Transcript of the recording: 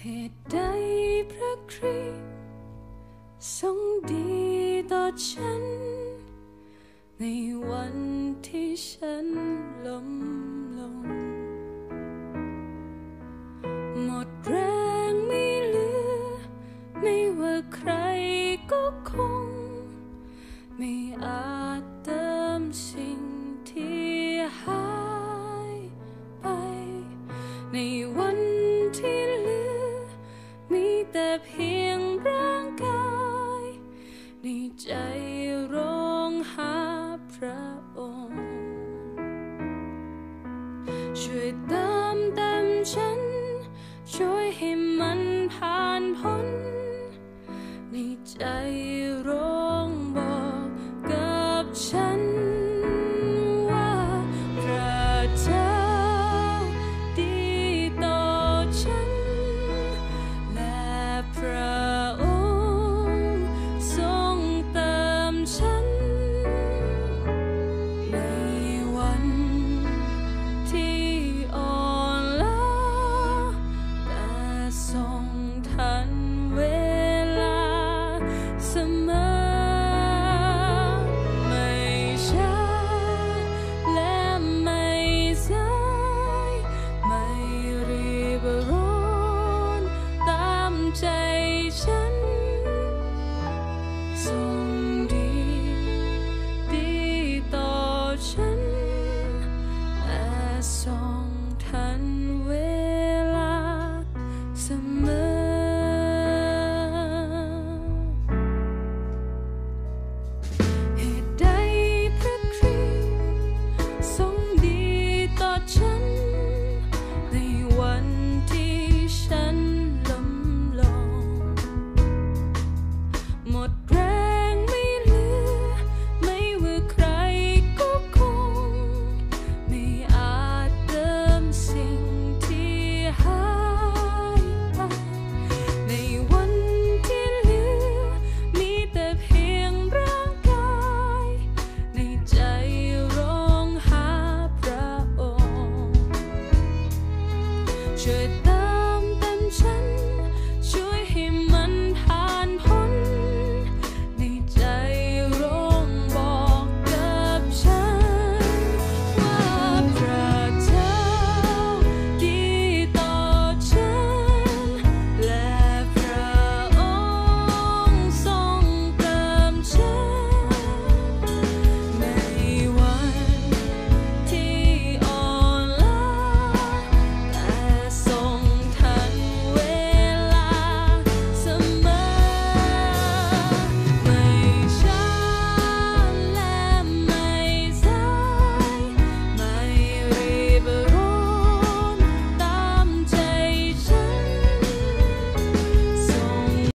ตุใดพระคริสต์ทรงดีต่อฉันในวันที่ฉันล้มลงหมดแรงไม่เหลือไม่ว่าใครก็คงไม่อาจเติมสิ่งที่หายไปในวันที่เหลือมีแต่เพียงร่างกายในใจร้องหาพระองค์ช่วยเติมเต็มฉันช่วยให้มันผ่านพ้นในใจร้องบอกกับฉันว่าพระเจ้าดีต่อฉันและพระองค์ทรงเติมฉันในวันที่อ่อนล้าแต่ทรงทันเวลาเสมอไม่ช้าและไม่สายไม่รีบร้อนตามใจฉันทรงดีต่อฉันและทรงทันเวลาเสมอเหตุใดพระคริสต์ทรงดีต่อฉันในวันที่ฉันล้มลงหมดแรงไม่เหลือไม่ว่าใครก็คงไม่อาจเติมสิ่งที่หายไปในวันที่เหลือมีแต่เพียงร่างกายในใจร้องหาพระองค์ช่วย